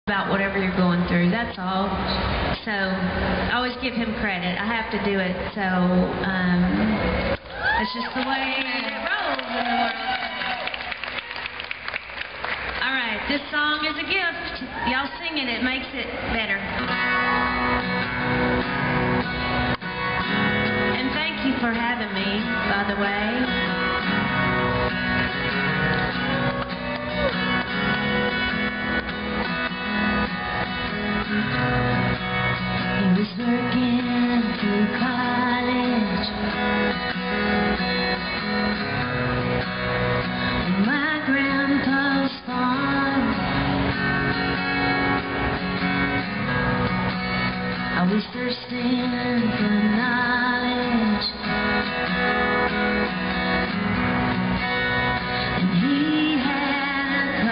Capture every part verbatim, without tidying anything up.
about whatever you're going through, that's all. So I always give him credit. I have to do it. So um, it's just the way it rolls in the world. All right, this song is a gift. Y'all sing it, it makes it better. And thank you for having me, by the way. He was working through college on my grandpa's farm. I was thirsting for knowledge, and he had a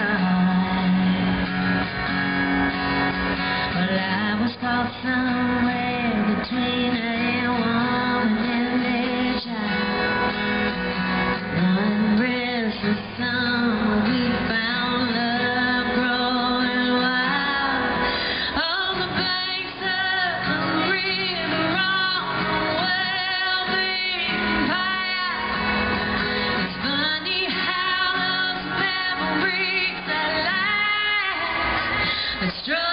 car. Well, I was caught somewhere between a woman and a child. One restless summer we found love growing wild on the banks of the river on the well-beaten path. It's funny how those memories that last, they struck